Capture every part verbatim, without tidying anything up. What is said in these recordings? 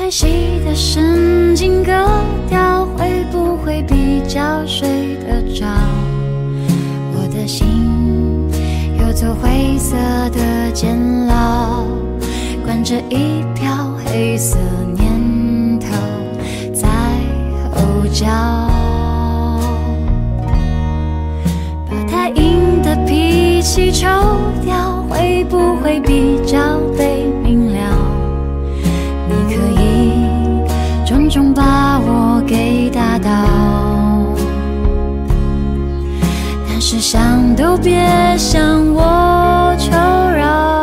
太细的神经割掉，会不会比较睡得着？我的心有座灰色的监牢，关着一瓢黑色念头在后脚。把太硬的脾气抽掉，会不会比较被明了？你可以重重把我给打倒，但是想都别向我求饶。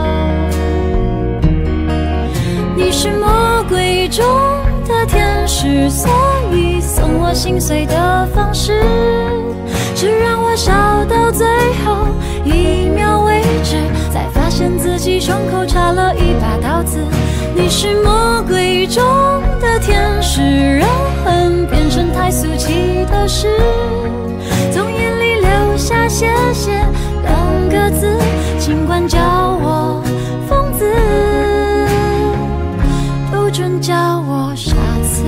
你是魔鬼中的天使，所以送我心碎的方式是让我笑到最后一秒为止，才发现自己胸口插了一把刀子。你是魔鬼中的天使，让恨变成太俗气的事，从眼里流下谢谢两个字，尽管叫我疯子，不准叫我傻子。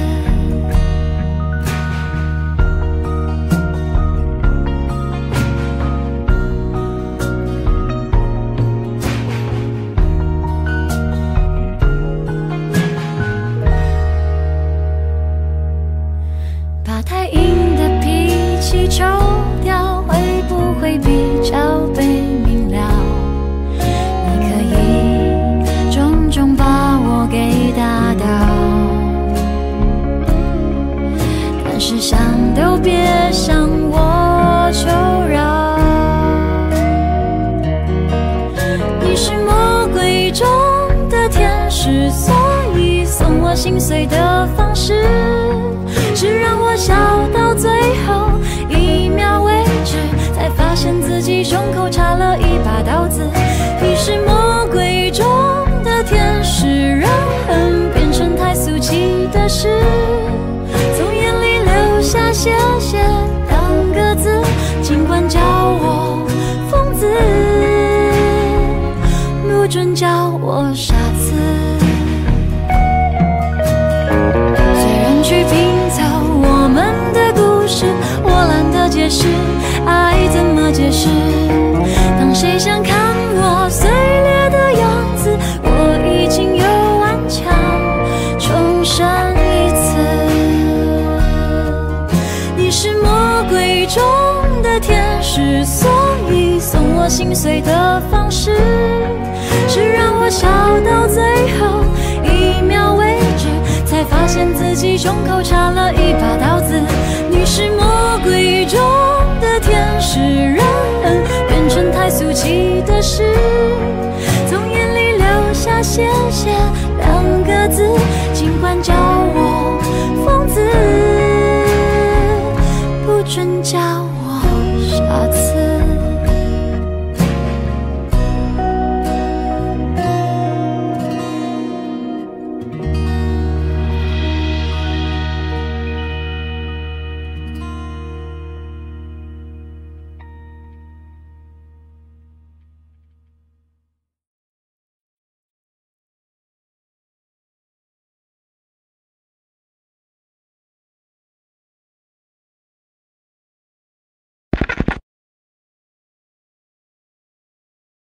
把太硬的脾气抽掉，会不会比较被明了？你可以重重把我给打倒，但是想都别向我求饶。你是魔鬼中的天使，所以送我心碎的方式是让我笑到最后一秒为止，才发现自己胸口插了一把刀子。你是魔鬼中的天使，让恨变成太俗气的事，从眼里流下谢谢两个字，尽管叫我疯子，不准叫我傻子。去拼凑我们的故事，我懒得解释爱怎么解释。当谁想看我碎裂的样子，我已经有顽强重生一次。你是魔鬼中的天使，所以送我心碎的方式是让我笑到最后一秒为止，才发现自己胸口插了一把刀子。你是魔鬼中的天使，让恨变成太俗气的事，从眼里流下谢谢